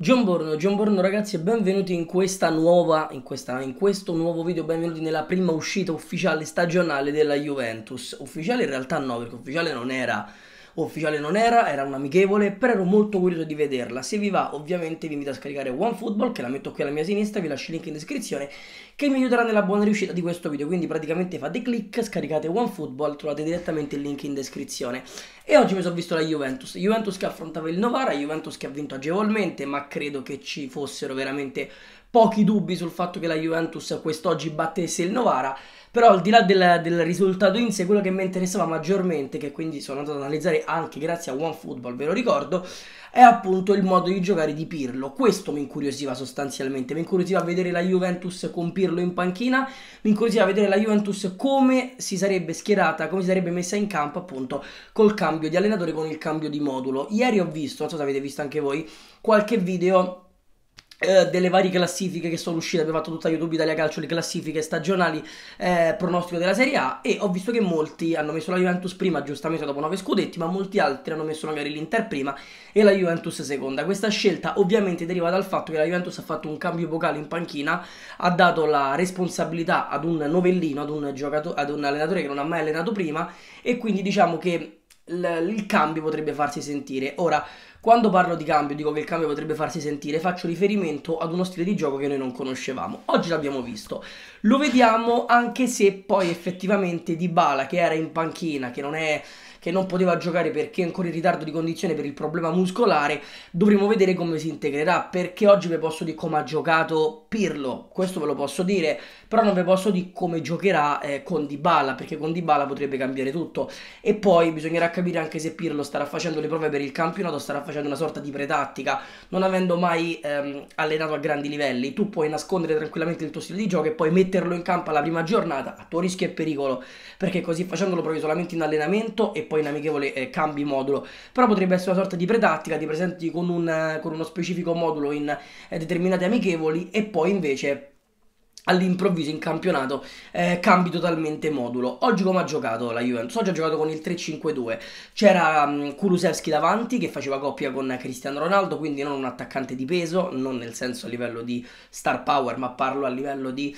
Buongiorno ragazzi e benvenuti in questo nuovo video, benvenuti nella prima uscita ufficiale stagionale della Juventus. Ufficiale in realtà no, perché ufficiale non era, era un amichevole, però ero molto curioso di vederla. Se vi va, ovviamente vi invito a scaricare OneFootball, che la metto qui alla mia sinistra, vi lascio il link in descrizione, che mi aiuterà nella buona riuscita di questo video. Quindi praticamente fate clic, scaricate OneFootball, trovate direttamente il link in descrizione. E oggi mi sono visto la Juventus che affrontava il Novara, Juventus che ha vinto agevolmente, ma credo che ci fossero veramente pochi dubbi sul fatto che la Juventus quest'oggi battesse il Novara. Però al di là del risultato in sé, quello che mi interessava maggiormente, che quindi sono andato ad analizzare anche grazie a OneFootball, ve lo ricordo, è appunto il modo di giocare di Pirlo. Questo mi incuriosiva sostanzialmente, mi incuriosiva vedere la Juventus con Pirlo in panchina, mi incuriosiva vedere la Juventus come si sarebbe schierata, come si sarebbe messa in campo appunto col cambio di allenatore, con il cambio di modulo. Ieri ho visto, non so se avete visto anche voi, qualche video delle varie classifiche che sono uscite. Abbiamo fatto tutta YouTube Italia Calcio, le classifiche stagionali, pronostico della Serie A, e ho visto che molti hanno messo la Juventus prima, giustamente dopo 9 scudetti, ma molti altri hanno messo magari l'Inter prima e la Juventus seconda. Questa scelta ovviamente deriva dal fatto che la Juventus ha fatto un cambio epocale in panchina, ha dato la responsabilità ad un novellino, ad un allenatore che non ha mai allenato prima, e quindi diciamo che il cambio potrebbe farsi sentire. Ora, quando parlo di cambio, dico che il cambio potrebbe farsi sentire, faccio riferimento ad uno stile di gioco che noi non conoscevamo. Oggi l'abbiamo visto, lo vediamo, anche se poi effettivamente Dybala, che era in panchina, che non poteva giocare perché è ancora in ritardo di condizione per il problema muscolare, dovremo vedere come si integrerà, perché oggi vi posso dire come ha giocato Pirlo, questo ve lo posso dire, però non vi posso dire come giocherà con Dybala, perché con Dybala potrebbe cambiare tutto. E poi bisognerà capire anche se Pirlo starà facendo le prove per il campionato, starà facendo una sorta di pretattica, non avendo mai allenato a grandi livelli. Tu puoi nascondere tranquillamente il tuo stile di gioco e poi metterlo in campo alla prima giornata a tuo rischio e pericolo, perché così facendolo provi solamente in allenamento e poi in amichevole cambi modulo. Però potrebbe essere una sorta di pretattica, ti presenti con uno specifico modulo in determinate amichevoli e poi invece all'improvviso in campionato cambi totalmente modulo. Oggi come ha giocato la Juventus? Oggi ha giocato con il 3-5-2. C'era Kulusevski davanti che faceva coppia con Cristiano Ronaldo, quindi non un attaccante di peso, non nel senso a livello di star power, ma parlo a livello di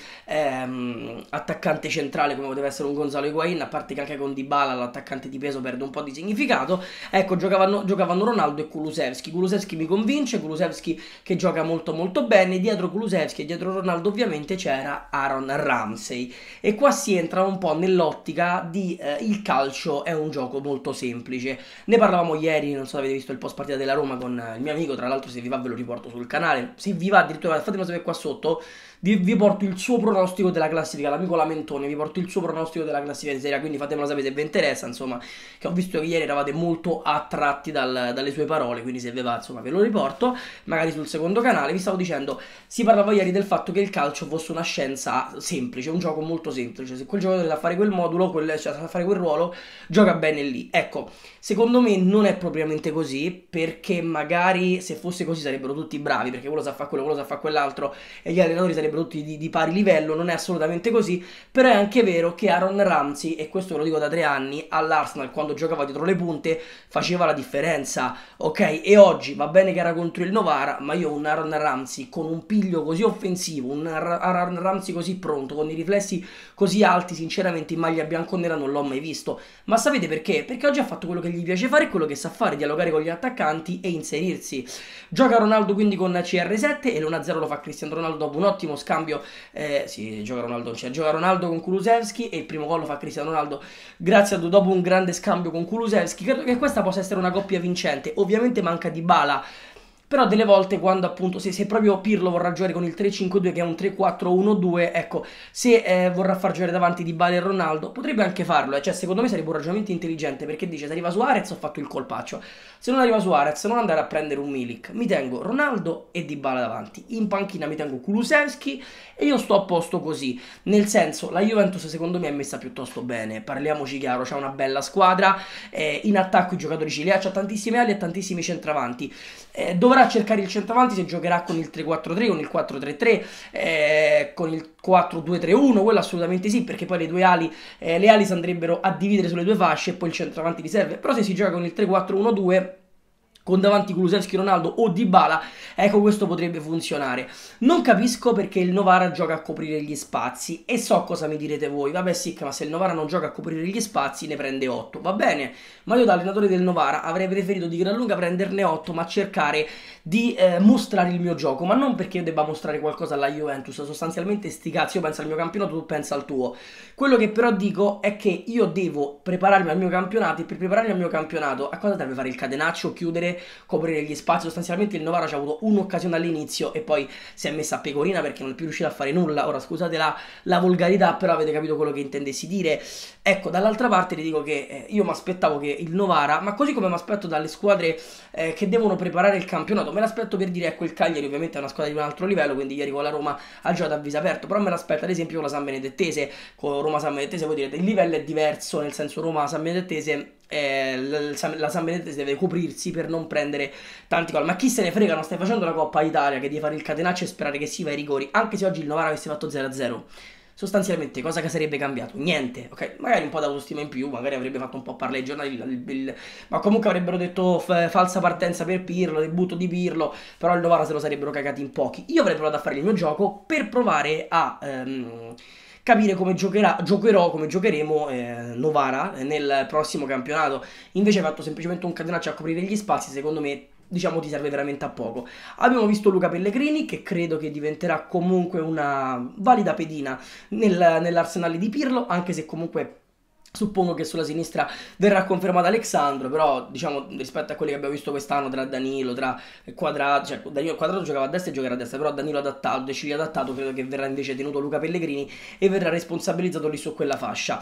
attaccante centrale come poteva essere un Gonzalo Higuain, a parte che anche con Dybala l'attaccante di peso perde un po' di significato. Ecco, giocavano Ronaldo e Kulusevski. Kulusevski mi convince, Kulusevski che gioca molto molto bene. Dietro Kulusevski e dietro Ronaldo ovviamente c'era Aaron Ramsey, e qua si entra un po' nell'ottica di il calcio è un gioco molto semplice. Ne parlavamo ieri, non so se avete visto il post partita della Roma con il mio amico, tra l'altro se vi va ve lo riporto sul canale, se vi va addirittura fatemelo sapere qua sotto, vi porto il suo pronostico della classifica, l'amico Lamentone, vi porto il suo pronostico della classifica di Serie A, quindi fatemelo sapere se vi interessa, insomma, che ho visto che ieri eravate molto attratti dalle sue parole, quindi se vi va, insomma, ve lo riporto, magari sul secondo canale. Vi stavo dicendo, si parlava ieri del fatto che il calcio fosse una scienza semplice, un gioco molto semplice, se quel giocatore sa fare quel modulo, cioè sa fare quel ruolo, gioca bene lì. Ecco, secondo me non è propriamente così, perché magari se fosse così sarebbero tutti bravi, perché quello sa fare quello, quello sa fare quell'altro, e gli allenatori sarebbero tutti di pari livello. Non è assolutamente così, però è anche vero che Aaron Ramsey, e questo ve lo dico da 3 anni, all'Arsenal quando giocava dietro le punte faceva la differenza, ok? E oggi va bene che era contro il Novara, ma io un Aaron Ramsey con un piglio così offensivo, un Aaron Ramsey così pronto, con i riflessi così alti, sinceramente in maglia bianconera non l'ho mai visto. Ma sapete perché? Perché oggi ha fatto quello che gli piace fare, quello che sa fare, dialogare con gli attaccanti e inserirsi. Gioca Ronaldo quindi con CR7 e l'1-0 lo fa Cristiano Ronaldo dopo un ottimo scambio. Sì, gioca Ronaldo, cioè, gioca Ronaldo con Kulusevski e il primo gol lo fa Cristiano Ronaldo grazie dopo un grande scambio con Kulusevski. Credo che questa possa essere una coppia vincente. Ovviamente manca Dybala, però delle volte quando appunto se proprio Pirlo vorrà giocare con il 3-5-2, che è un 3-4-1-2, ecco, se vorrà far giocare davanti Dybala e Ronaldo potrebbe anche farlo, cioè secondo me sarebbe un ragionamento intelligente, perché dice: se arriva Suarez ho fatto il colpaccio, se non arriva Suarez non andare a prendere un Milik, mi tengo Ronaldo e Dybala davanti, in panchina mi tengo Kulusevski e io sto a posto così. Nel senso, la Juventus secondo me è messa piuttosto bene, parliamoci chiaro, c'ha una bella squadra, in attacco i giocatori ce li ha tantissime ali e tantissimi centravanti. Dovrà cercare il centravanti se giocherà con il 3-4-3, con il 4-3-3, con il 4-2-3-1, quello assolutamente sì, perché poi le ali si andrebbero a dividere sulle due fasce e poi il centravanti di serve. Però se si gioca con il 3-4-1-2 con davanti Kulusevski, Ronaldo o Dybala, ecco questo potrebbe funzionare. Non capisco perché il Novara gioca a coprire gli spazi e so cosa mi direte voi, vabbè sì, ma se il Novara non gioca a coprire gli spazi ne prende 8, va bene, ma io da allenatore del Novara avrei preferito di gran lunga prenderne 8 ma cercare di mostrare il mio gioco, ma non perché io debba mostrare qualcosa alla Juventus, sostanzialmente sti cazzi, io penso al mio campionato, tu pensa al tuo. Quello che però dico è che io devo prepararmi al mio campionato e per prepararmi al mio campionato a cosa deve fare il catenaccio, chiudere, coprire gli spazi. Sostanzialmente il Novara ci ha avuto un'occasione all'inizio e poi si è messa a pecorina perché non è più riuscita a fare nulla. Ora scusate la volgarità, però avete capito quello che intendessi dire. Ecco, dall'altra parte vi dico che io mi aspettavo che il Novara, ma così come mi aspetto dalle squadre che devono preparare il campionato, me l'aspetto per dire, ecco, il Cagliari ovviamente è una squadra di un altro livello, quindi ieri con la Roma ha giocato a viso aperto, però me l'aspetto ad esempio con la San Benedettese, con Roma-San Benedettese, voi direte il livello è diverso, nel senso Roma-San Benedettese la San Benedettese deve coprirsi per non prendere tanti gol, ma chi se ne frega, non stai facendo la Coppa Italia che devi fare il catenaccio e sperare che si va ai rigori, anche se oggi il Novara avesse fatto 0-0. Sostanzialmente cosa che sarebbe cambiato? Niente, ok? Magari un po' d'autostima in più, magari avrebbe fatto un po' parlare i giornali, ma comunque avrebbero detto falsa partenza per Pirlo, debutto di Pirlo, però il Novara se lo sarebbero cagati in pochi. Io avrei provato a fare il mio gioco per provare a capire come giocherò, come giocheremo Novara nel prossimo campionato. Invece hai fatto semplicemente un catenaccio a coprire gli spazi, secondo me diciamo ti serve veramente a poco. Abbiamo visto Luca Pellegrini che credo che diventerà comunque una valida pedina nell'arsenale di Pirlo, anche se comunque suppongo che sulla sinistra verrà confermato Alexandro, però diciamo rispetto a quelli che abbiamo visto quest'anno tra Danilo, tra Quadrato, cioè Danilo Quadrato giocava a destra e giocherà a destra, però Danilo adattato, De Cigli adattato, credo che verrà invece tenuto Luca Pellegrini e verrà responsabilizzato lì su quella fascia.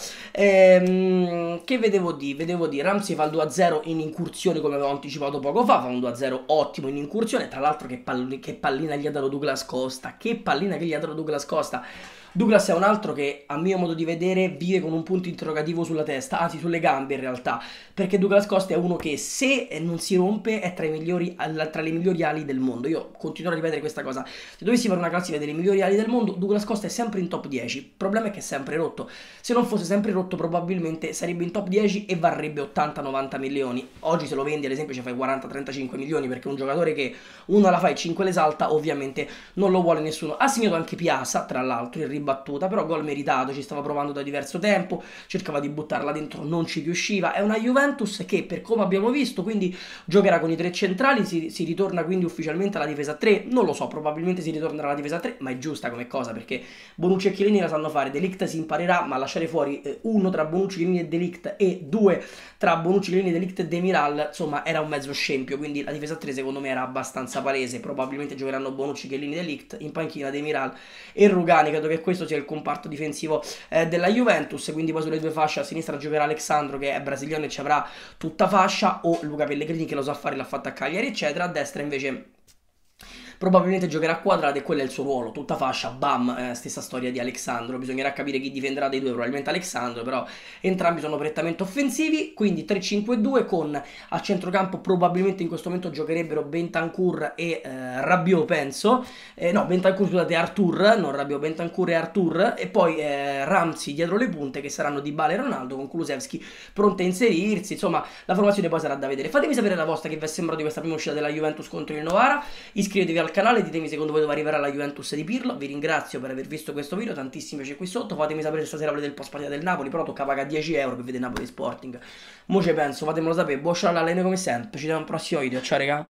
Che vedevo di? Vedevo di Ramsey fa il 2-0 in incursione come avevo anticipato poco fa, fa un 2-0 ottimo in incursione, tra l'altro che pallina gli ha dato Douglas Costa, che pallina che gli ha dato Douglas Costa. Douglas è un altro che, a mio modo di vedere, vive con un punto interrogativo sulla testa, anzi sulle gambe in realtà, perché Douglas Costa è uno che se non si rompe è tra le migliori ali del mondo. Io continuo a ripetere questa cosa. Se dovessi fare una classifica delle migliori ali del mondo, Douglas Costa è sempre in top 10. Il problema è che è sempre rotto. Se non fosse sempre rotto, probabilmente sarebbe in top 10 e varrebbe 80-90 milioni. Oggi se lo vendi, ad esempio, ci fai 40-35 milioni, perché un giocatore che uno la fa e 5 le salta, ovviamente non lo vuole nessuno. Ha segnato anche Piazza, tra l'altro, il battuta, però gol meritato, ci stava provando da diverso tempo, cercava di buttarla dentro, non ci riusciva. È una Juventus che, per come abbiamo visto, quindi giocherà con i tre centrali, si ritorna quindi ufficialmente alla difesa 3, non lo so, probabilmente si ritornerà alla difesa 3, ma è giusta come cosa, perché Bonucci e Chiellini la sanno fare. De Ligt si imparerà, ma lasciare fuori uno tra Bonucci, Chiellini e De Ligt e due tra Bonucci, Chiellini, De Ligt e Demiral, insomma era un mezzo scempio, quindi la difesa 3 secondo me era abbastanza palese. Probabilmente giocheranno Bonucci, Chiellini, De Ligt, in panchina Demiral e Rugani. Credo che questo sia il comparto difensivo della Juventus, quindi poi sulle due fasce a sinistra giocherà Alexandro che è brasiliano e ci avrà tutta fascia, o Luca Pellegrini che lo sa fare, l'ha fatta a Cagliari eccetera. A destra invece probabilmente giocherà a Quadrato e quello è il suo ruolo, tutta fascia, bam, stessa storia di Alexandro. Bisognerà capire chi difenderà dei due, probabilmente Alexandro, però entrambi sono prettamente offensivi, quindi 3-5-2 con a centrocampo probabilmente in questo momento giocherebbero Bentancur e Rabiot, penso, no, Bentancur scusate, Arthur, non Rabiot, Bentancur e Arthur, e poi Ramsey dietro le punte che saranno Dybala e Ronaldo, con Kulusevski pronte a inserirsi. Insomma, la formazione poi sarà da vedere. Fatemi sapere la vostra, che vi è sembrato di questa prima uscita della Juventus contro il Novara, iscrivetevi al canale, ditemi secondo voi dove arriverà la Juventus di Pirlo. Vi ringrazio per aver visto questo video, tantissimi c'è qui sotto. Fatemi sapere se stasera volete il post partita del Napoli, però tocca pagare 10 euro per vedere Napoli Sporting. Mo' ci penso, fatemelo sapere. Buon ciao all'allenatore come sempre, ci vediamo al prossimo video, ciao raga.